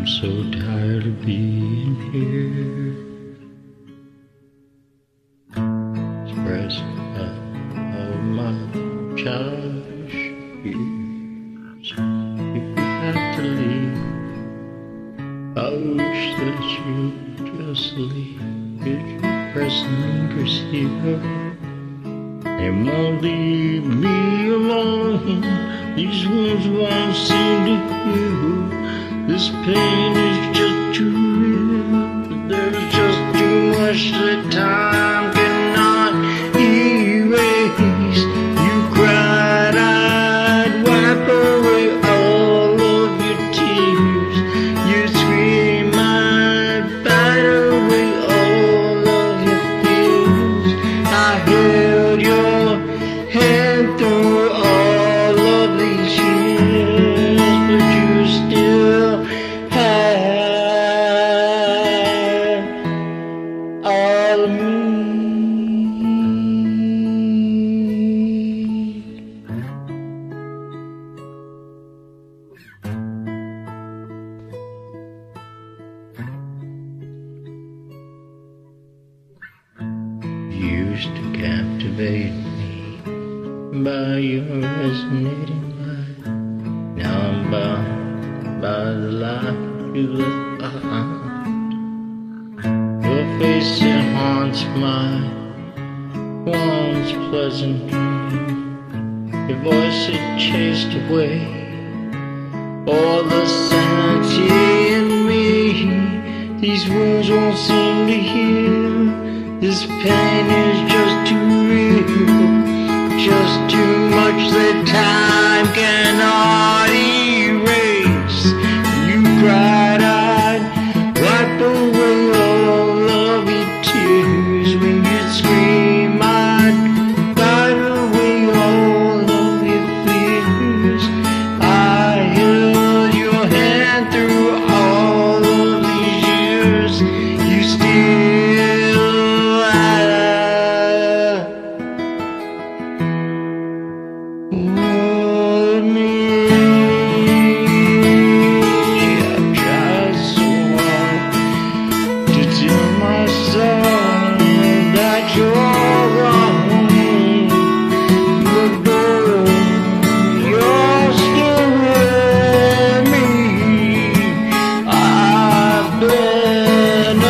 so tired of being here, expressed of my childish fears. If you had to leave, I wish that you'd just leave. If your presence here, it won't leave me alone. These wounds won't seem to heal. This pain is just too real. There's just too much that time cannot erase. You cried, I'd wipe away all of your tears. You screamed, I'd fight away all of your fears. I held your hand through all of these years, but you still all of me. You used to captivate me by your resonating light. Now I'm bound by the light you left behind. Your face that haunts my once pleasant dream. Your voice that chased away all the sanity in me. These wounds won't seem to heal. This pain is just too real. Just too much that time cannot erase. You cried, I'd wipe away all of your tears. When you scream, I'd fight away all of your fears. I held your hand through all of these years. You still hold me. I tried so hard to tell myself that you're wrong, but though you're still with me, I've been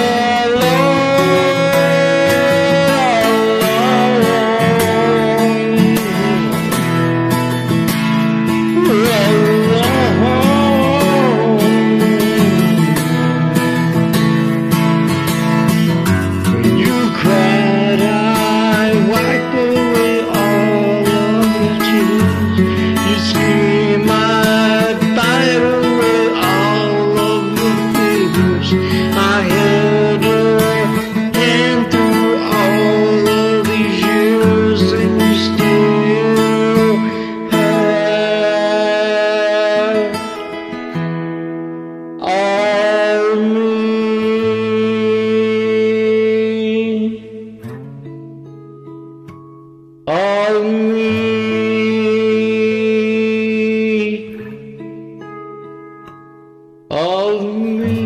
all me, all me.